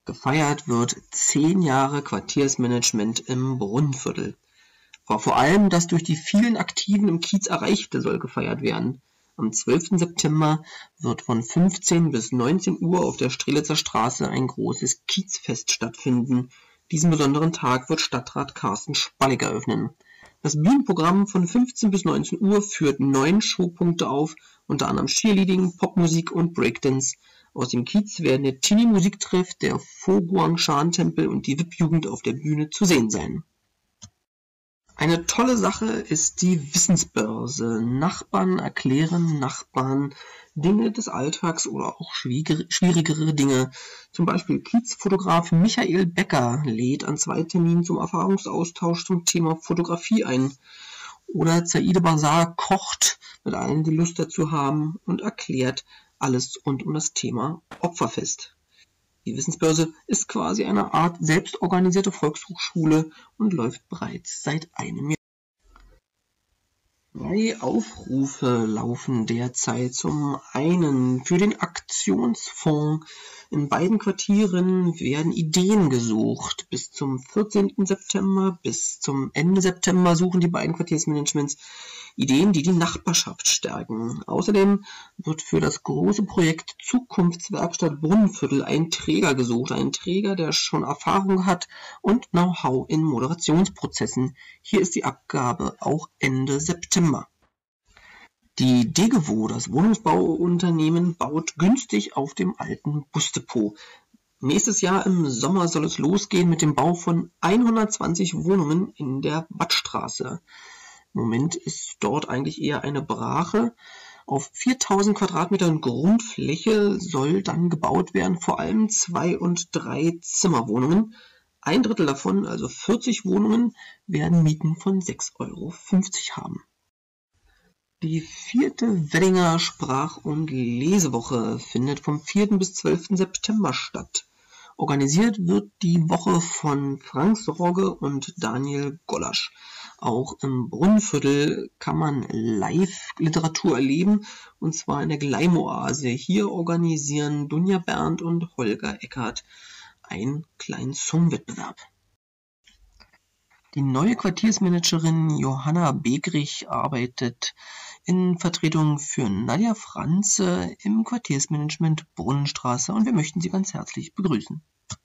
Gefeiert wird 10 Jahre Quartiersmanagement im Brunnenviertel. Aber vor allem das durch die vielen Aktiven im Kiez Erreichte soll gefeiert werden. Am 12. September wird von 15 bis 19 Uhr auf der Strelitzer Straße ein großes Kiezfest stattfinden. Diesen besonderen Tag wird Stadtrat Carsten Spallig eröffnen. Das Bühnenprogramm von 15 bis 19 Uhr führt 9 Showpunkte auf, unter anderem Cheerleading, Popmusik und Breakdance. Aus dem Kiez werden der Teenie-Musiktreff, der Fo-Guang-Shan-Tempel und die VIP-Jugend auf der Bühne zu sehen sein. Eine tolle Sache ist die Wissensbörse. Nachbarn erklären Nachbarn Dinge des Alltags oder auch schwierigere Dinge. Zum Beispiel Kiezfotograf Michael Becker lädt an 2 Terminen zum Erfahrungsaustausch zum Thema Fotografie ein. Oder Zaide Bazar kocht mit allen, die Lust dazu haben, und erklärt alles rund um das Thema Opferfest. Die Wissensbörse ist quasi eine Art selbstorganisierte Volkshochschule und läuft bereits seit einem Jahr. 2 Aufrufe laufen derzeit. Zum einen für den Aktionsfonds. In beiden Quartieren werden Ideen gesucht. Bis zum 14. September, bis zum Ende September suchen die beiden Quartiersmanagements Ideen, die die Nachbarschaft stärken. Außerdem wird für das große Projekt Zukunftswerkstatt Brunnenviertel ein Träger gesucht. Ein Träger, der schon Erfahrung hat und Know-how in Moderationsprozessen. Hier ist die Abgabe auch Ende September. Die Degewo, das Wohnungsbauunternehmen, baut günstig auf dem alten Busdepot. Nächstes Jahr im Sommer soll es losgehen mit dem Bau von 120 Wohnungen in der Wattstraße. Im Moment ist dort eigentlich eher eine Brache. Auf 4000 Quadratmetern Grundfläche soll dann gebaut werden, vor allem 2- und 3-Zimmerwohnungen. 1/3 davon, also 40 Wohnungen, werden Mieten von 6,50 € haben. Die 4. Weddinger Sprach- und Lesewoche findet vom 4. bis 12. September statt. Organisiert wird die Woche von Frank Sorge und Daniel Gollasch. Auch im Brunnenviertel kann man Live-Literatur erleben, und zwar in der Gleimoase. Hier organisieren Dunja Berndt und Holger Eckert einen kleinen Songwettbewerb. Die neue Quartiersmanagerin Johanna Begrich arbeitet in Vertretung für Nadja Franze im Quartiersmanagement Brunnenstraße, und wir möchten Sie ganz herzlich begrüßen.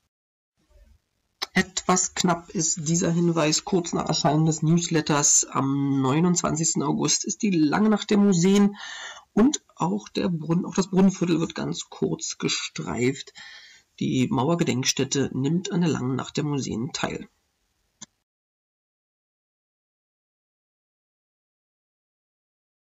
Etwas knapp ist dieser Hinweis kurz nach Erscheinen des Newsletters. Am 29. August ist die Lange Nacht der Museen, und auch das Brunnenviertel wird ganz kurz gestreift. Die Mauergedenkstätte nimmt an der Langen Nacht der Museen teil.